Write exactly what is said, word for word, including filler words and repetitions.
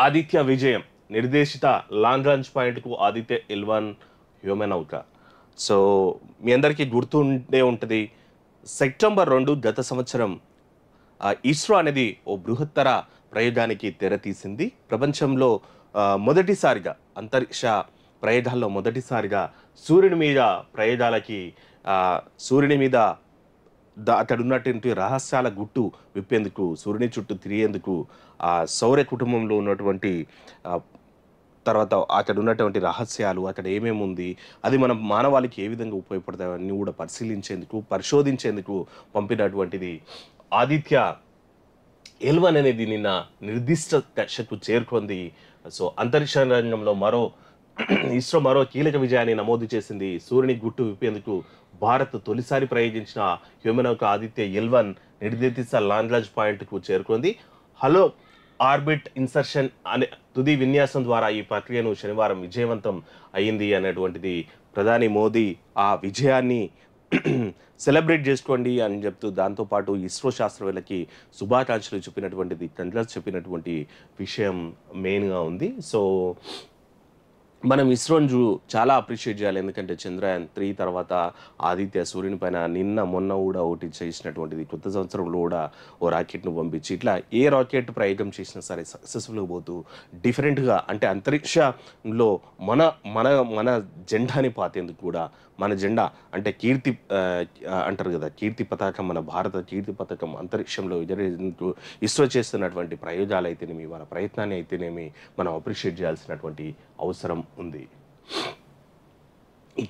ఆదిత్య విజయం నిర్దేశిత long range పాయింట్కు ఆదిత్య ఎల్ వన్ హ్యూమన్ నౌక. సో మీ అందరికీ గుర్తుండే ఉంటుంది, సెప్టెంబర్ రెండు గత సంవత్సరం ఇస్రో అనేది ఓ బృహత్తర ప్రయోగానికి తెరతీసింది. ప్రపంచంలో మొదటిసారిగా అంతరిక్ష ప్రయోగాల్లో మొదటిసారిగా సూర్యుని మీద ప్రయోగాలకి సూర్యుని మీద దా అక్కడ ఉన్నటువంటి రహస్యాల గుట్టు విప్పేందుకు, సూర్యుని చుట్టూ తిరిగేందుకు, ఆ సౌర కుటుంబంలో ఉన్నటువంటి తర్వాత అక్కడ ఉన్నటువంటి రహస్యాలు, అక్కడ ఏమేమి ఉంది, అది మనం మానవాళికి ఏ విధంగా ఉపయోగపడతాయి అన్నీ కూడా పరిశీలించేందుకు, పరిశోధించేందుకు పంపినటువంటిది ఆదిత్య ఎల్ వన్ అనేది నిన్న నిర్దిష్ట కక్షకు చేరుకుంది. సో అంతరిక్ష రంగంలో మరో ఇస్రో మరో కీలక విజయాన్ని నమోదు చేసింది. సూర్యుని గుట్టు విప్పేందుకు భారత్ తొలిసారి ప్రయోగించిన హ్యూమన్ నౌక ఆదిత్య ఎల్ వన్ నిర్దేశిత లాంగ్ రేంజ్ పాయింట్కు చేరుకుంది. హలో ఆర్బిట్ ఇన్సర్షన్ అనే తుది విన్యాసం ద్వారా ఈ ప్రక్రియను శనివారం విజయవంతం అయ్యింది అనేటువంటిది ప్రధాని మోదీ ఆ విజయాన్ని సెలబ్రేట్ చేసుకోండి అని చెప్తూ, దాంతోపాటు ఇస్రో శాస్త్రవేత్తలకి శుభాకాంక్షలు చెప్పినటువంటిది, కంగ్రాట్స్ చెప్పినటువంటి విషయం మెయిన్గా ఉంది. సో మనం ఇస్రోని చూ చాలా అప్రిషియేట్ చేయాలి. ఎందుకంటే చంద్రయాన్ త్రీ తర్వాత ఆదిత్య సూర్యుని పైన నిన్న మొన్న కూడా ఒకటి చేసినటువంటిది, కొత్త సంవత్సరంలో కూడా ఓ రాకెట్ను పంపించి, ఇట్లా ఏ రాకెట్ ప్రయోగం చేసినా సరే సక్సెస్ఫుల్గా పోతూ డిఫరెంట్గా, అంటే అంతరిక్షంలో మన మన మన జెండాని పాతేందుకు కూడా, మన జెండా అంటే కీర్తి అంటారు కదా, కీర్తి పతాకం, మన భారత కీర్తి పతాకం అంతరిక్షంలో ఎదురేందుకు ఇస్రో చేస్తున్నటువంటి ప్రయోగాలు అయితేనేమి, వాళ్ళ ప్రయత్నాన్ని అయితేనేమి మనం అప్రిషియేట్ చేయాల్సినటువంటి అవసరం ఉంది.